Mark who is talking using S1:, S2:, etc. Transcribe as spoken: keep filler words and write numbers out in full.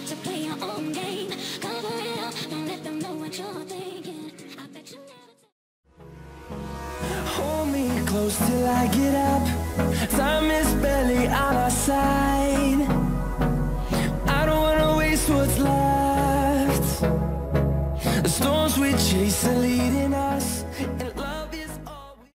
S1: to play your own game. Cover it up, don't let them know what you're thinking. I bet you never.
S2: Hold me close till I get up. Time is barely on our side. I don't wanna waste what's left. The storms we chase are leading